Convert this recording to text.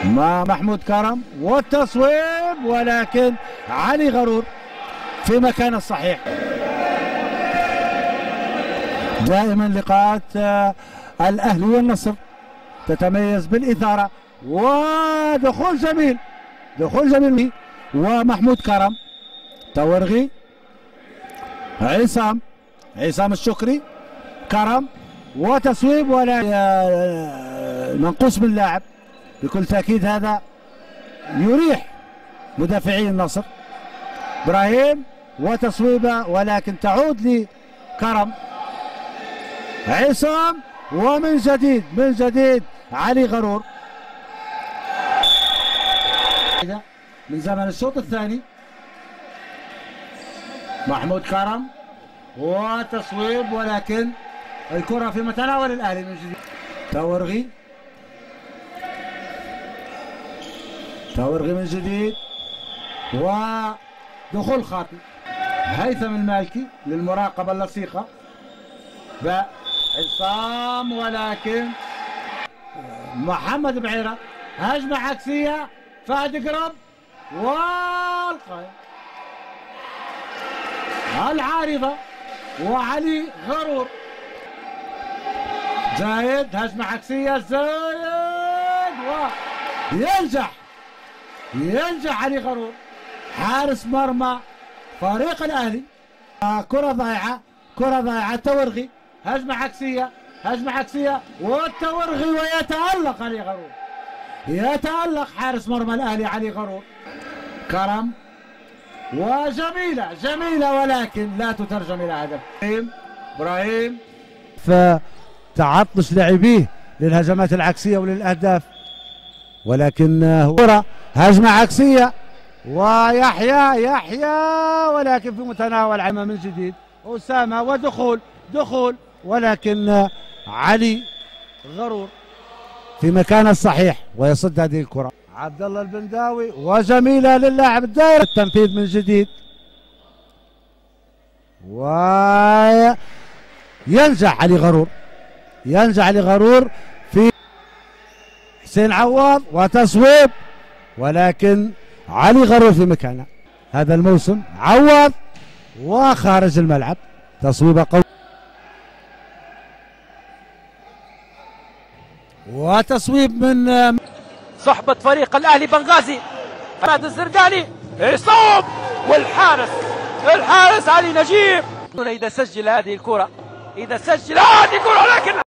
مع محمود كرم والتصويب، ولكن علي غرور في مكانه الصحيح. دائما لقاءات الاهلي والنصر تتميز بالاثاره، ودخول جميل، دخول جميل، ومحمود كرم، تورغي، عصام الشكري، كرم وتصويب، ولا منقوص من لاعب بكل تأكيد. هذا يريح مدافعي النصر. ابراهيم وتصويبه، ولكن تعود لكرم. عصام، ومن جديد علي غرور من زمن الشوط الثاني. محمود كرم وتصويب، ولكن الكرة في متناول الاهلي من جديد. تورغي من جديد، ودخول خاطئ. هيثم المالكي للمراقبة اللصيقة. عصام، ولكن محمد بعيرة، هجمة عكسية، فهد قرب، والقائم العارضة، وعلي غرور. زايد، هجمة عكسية، زايد، ينجح علي غرور حارس مرمى فريق الاهلي. كرة ضايعة، تورغي، هجمة عكسية، والتورغي، ويتألق علي غرور، يتألق حارس مرمى الاهلي علي غرور. كرم، وجميلة، ولكن لا تترجم الى هدف. ابراهيم فتعطش لاعبيه للهجمات العكسية وللاهداف، ولكن كرة، هجمة عكسية، ويحيى، ولكن في متناول عمى من جديد. أسامة، ودخول، ولكن علي غرور في مكانه الصحيح ويصد هذه الكرة. عبد الله البنداوي، وجميلة للاعب الدائرة، التنفيذ من جديد، وينجح علي غرور في حسين عوض، وتصويب، ولكن علي غرور في مكانه هذا الموسم. عوض، وخارج الملعب، تصويبه قوي، وتصويب من صحبة فريق الأهلي بنغازي. فهد الزرقاني يصوب، والحارس علي نجيب. إذا سجل هذه الكرة، لكن